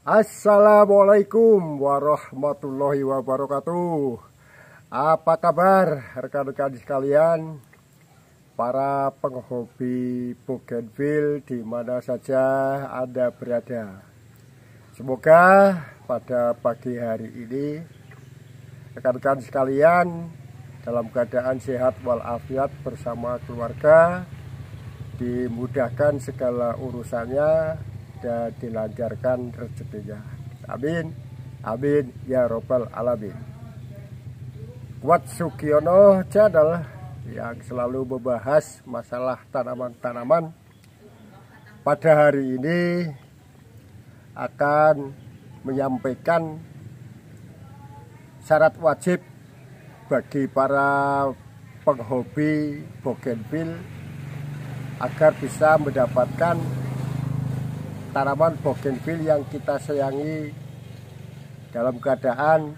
Assalamualaikum warahmatullahi wabarakatuh. Apa kabar rekan-rekan sekalian, para penghobi bougainville di mana saja Anda berada? Semoga pada pagi hari ini rekan-rekan sekalian dalam keadaan sehat walafiat bersama keluarga, dimudahkan segala urusannya dan dilancarkan rezekinya. Amin, amin ya robbal alamin. Kuat Sugiono Channel yang selalu membahas masalah tanaman-tanaman, pada hari ini akan menyampaikan syarat wajib bagi para penghobi bougainville agar bisa mendapatkan tanaman bougainville yang kita sayangi dalam keadaan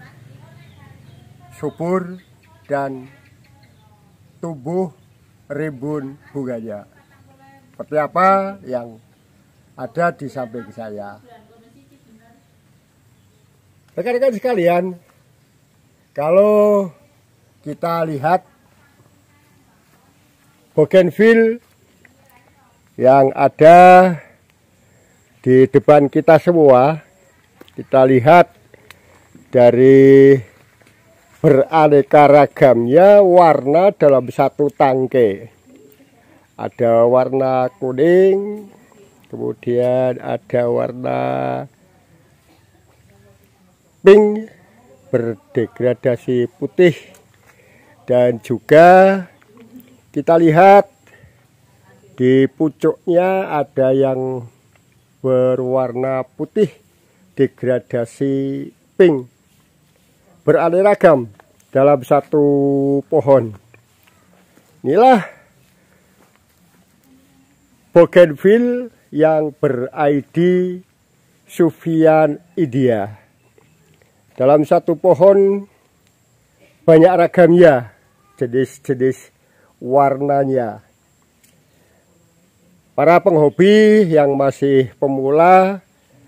subur dan tumbuh rimbun bunganya. Seperti apa yang ada di samping saya. Rekan-rekan sekalian, kalau kita lihat bougainville yang ada di depan kita semua, kita lihat dari beraneka ragamnya warna dalam satu tangkai. Ada warna kuning, kemudian ada warna pink berdegradasi putih, dan juga kita lihat di pucuknya ada yang berwarna putih degradasi pink, beraneka ragam dalam satu pohon. Inilah bougainville yang ber-ID Sufian India. Dalam satu pohon banyak ragamnya, jenis-jenis warnanya. Para penghobi yang masih pemula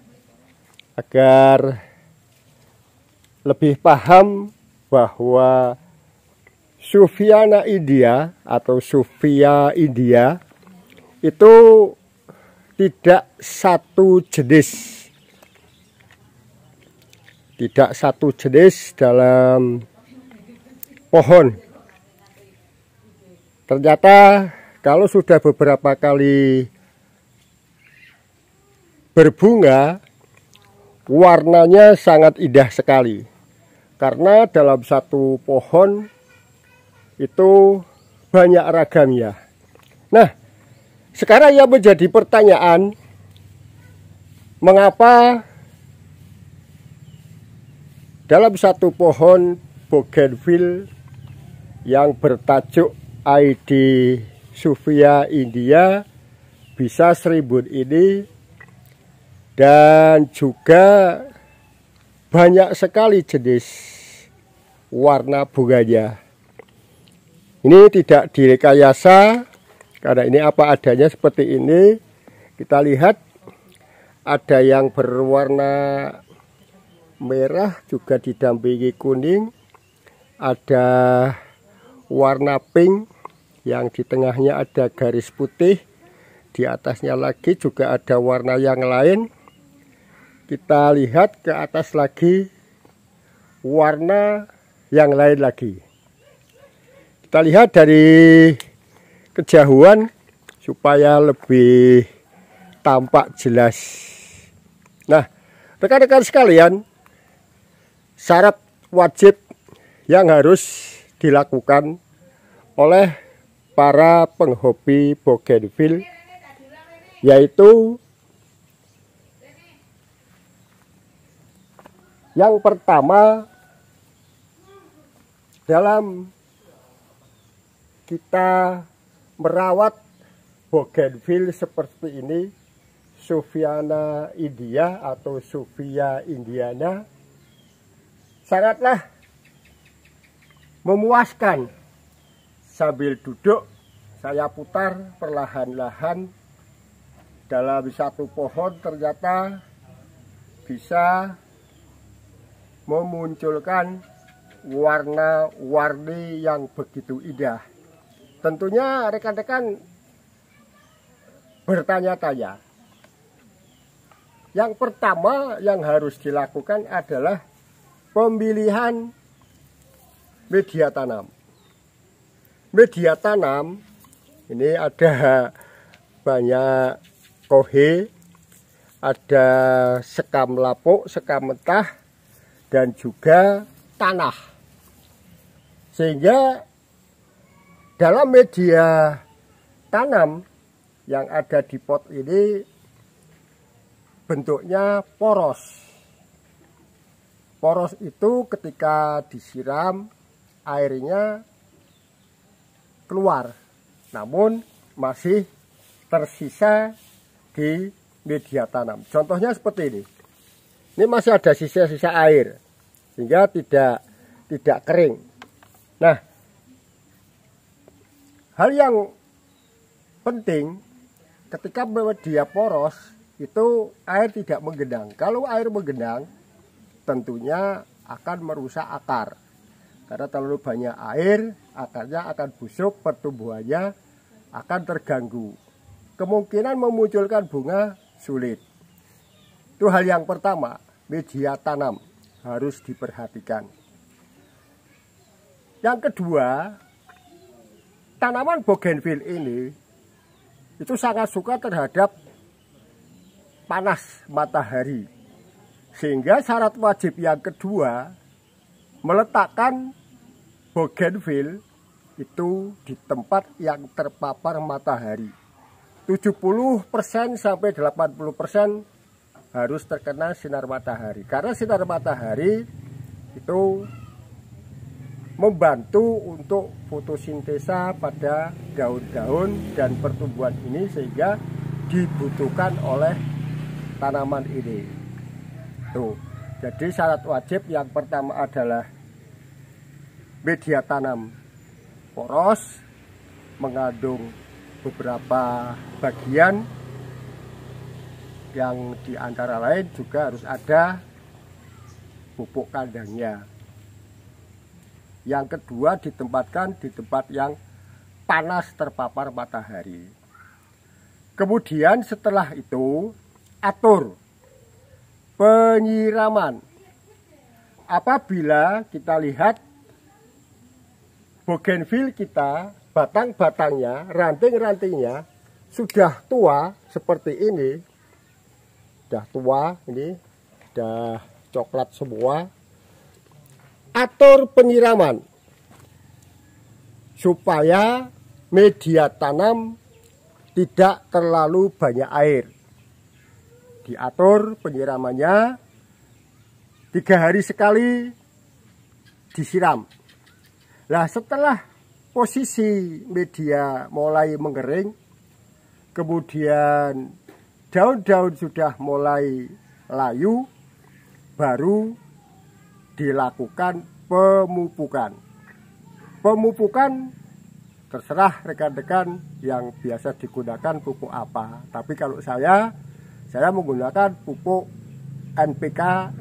agar lebih paham bahwa Sufiana India atau Sufia India itu tidak satu jenis. Tidak satu jenis dalam pohon. Ternyata kalau sudah beberapa kali berbunga, warnanya sangat indah sekali. Karena dalam satu pohon itu banyak ragamnya. Nah, sekarang yang menjadi pertanyaan, mengapa dalam satu pohon bougainville yang bertajuk ID Sufia India bisa serimbun ini, dan juga banyak sekali jenis warna bunganya. Ini tidak direkayasa, karena ini apa adanya seperti ini. Kita lihat ada yang berwarna merah juga didampingi kuning, ada warna pink yang di tengahnya ada garis putih, di atasnya lagi juga ada warna yang lain. Kita lihat ke atas lagi warna yang lain lagi. Kita lihat dari kejauhan supaya lebih tampak jelas. Nah, rekan-rekan sekalian, syarat wajib yang harus dilakukan oleh para penghobi bougainville yaitu yang pertama, dalam kita merawat bougainville seperti ini, Sufiana India atau Sufia Indiana, sangatlah memuaskan. Sambil duduk, saya putar perlahan-lahan dalam satu pohon, ternyata bisa memunculkan warna-warni yang begitu indah. Tentunya rekan-rekan bertanya-tanya. Yang pertama yang harus dilakukan adalah pemilihan media tanam. Media tanam ini ada banyak kohe, ada sekam lapuk, sekam mentah, dan juga tanah. Sehingga dalam media tanam yang ada di pot ini bentuknya poros. Poros itu ketika disiram airnya keluar, namun masih tersisa di media tanam. Contohnya seperti ini. Ini masih ada sisa-sisa air sehingga tidak kering. Nah, hal yang penting ketika media poros itu air tidak menggenang. Kalau air menggenang tentunya akan merusak akar. Karena terlalu banyak air, akarnya akan busuk, pertumbuhannya akan terganggu. Kemungkinan memunculkan bunga sulit. Itu hal yang pertama, media tanam harus diperhatikan. Yang kedua, tanaman bougainville ini itu sangat suka terhadap panas matahari. Sehingga syarat wajib yang kedua, meletakkan bougainville itu di tempat yang terpapar matahari. 70% sampai 80% harus terkena sinar matahari. Karena sinar matahari itu membantu untuk fotosintesa pada daun-daun dan pertumbuhan ini, sehingga dibutuhkan oleh tanaman ini. Tuh. Jadi syarat wajib yang pertama adalah media tanam poros, mengandung beberapa bagian yang diantara lain juga harus ada pupuk kandangnya. Yang kedua, ditempatkan di tempat yang panas terpapar matahari. Kemudian setelah itu atur penyiraman. Apabila kita lihat bougainville kita, batang-batangnya, ranting-rantingnya sudah tua seperti ini, sudah tua, ini sudah coklat semua. Atur penyiraman supaya media tanam tidak terlalu banyak air. Diatur penyiramannya 3 hari sekali disiram. Nah, setelah posisi media mulai mengering, kemudian daun-daun sudah mulai layu, baru dilakukan pemupukan. Pemupukan terserah rekan-rekan yang biasa digunakan pupuk apa. Tapi kalau saya menggunakan pupuk NPK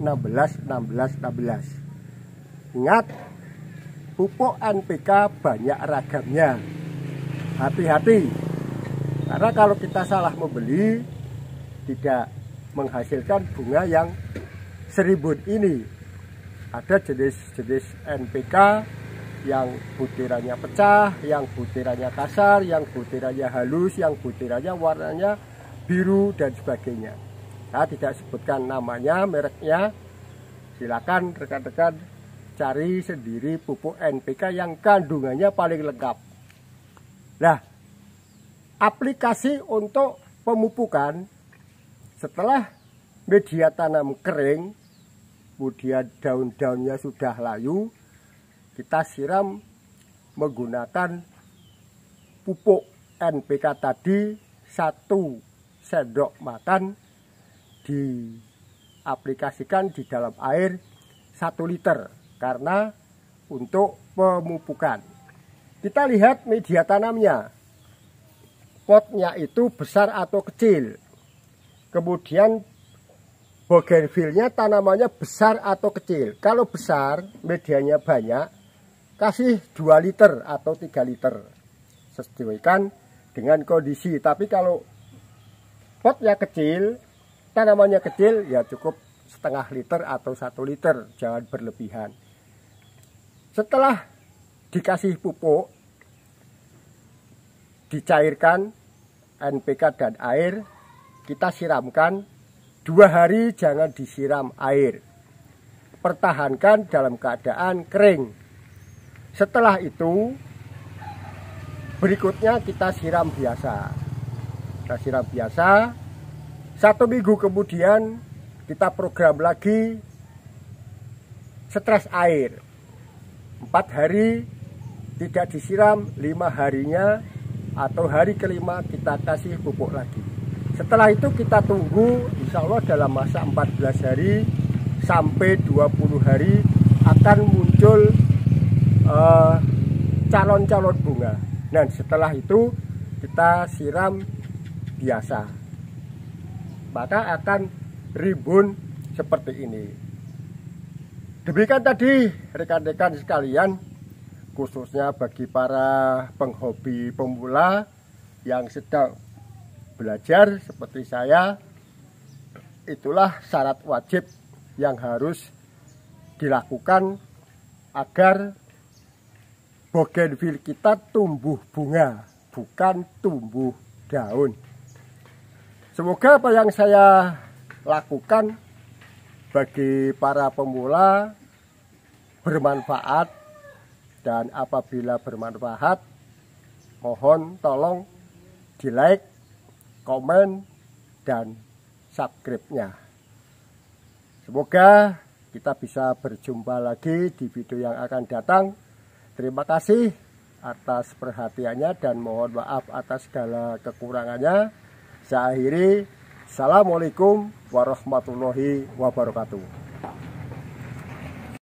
16-16-16. Ingat, pupuk NPK banyak ragamnya. Hati-hati, karena kalau kita salah membeli tidak menghasilkan bunga yang seribut ini. Ada jenis-jenis NPK yang butirannya pecah, yang butirannya kasar, yang butirannya halus, yang butirannya warnanya biru dan sebagainya. Saya tidak sebutkan namanya, mereknya. Silakan rekan-rekan cari sendiri pupuk NPK yang kandungannya paling lengkap. Nah, aplikasi untuk pemupukan setelah media tanam kering, kemudian daun-daunnya sudah layu, kita siram menggunakan pupuk NPK tadi 1 sendok makan, diaplikasikan di dalam air 1 liter karena untuk pemupukan. Kita lihat media tanamnya, potnya itu besar atau kecil, kemudian bougainvillenya tanamannya besar atau kecil. Kalau besar, medianya banyak, kasih 2 liter atau 3 liter. Sesuaikan dengan kondisi. Tapi kalau potnya kecil, tanamannya kecil, ya cukup setengah liter atau 1 liter. Jangan berlebihan. Setelah dikasih pupuk, dicairkan NPK dan air, kita siramkan. 2 hari jangan disiram air, pertahankan dalam keadaan kering. Setelah itu berikutnya kita siram biasa. Kita siram biasa. 1 minggu kemudian kita program lagi stres air. 4 hari tidak disiram, 5 harinya atau hari kelima kita kasih pupuk lagi. Setelah itu kita tunggu, insya Allah dalam masa 14 hari sampai 20 hari akan muncul calon-calon bunga. Dan setelah itu kita siram biasa, maka akan rimbun seperti ini. Demikian tadi rekan-rekan sekalian, khususnya bagi para penghobi pemula yang sedang belajar seperti saya, itulah syarat wajib yang harus dilakukan agar bougainville kita tumbuh bunga, bukan tumbuh daun. Semoga apa yang saya lakukan bagi para pemula bermanfaat, dan apabila bermanfaat, mohon tolong di like, komen, dan subscribe-nya. Semoga kita bisa berjumpa lagi di video yang akan datang. Terima kasih atas perhatiannya dan mohon maaf atas segala kekurangannya. Saya akhiri. Assalamualaikum warahmatullahi wabarakatuh.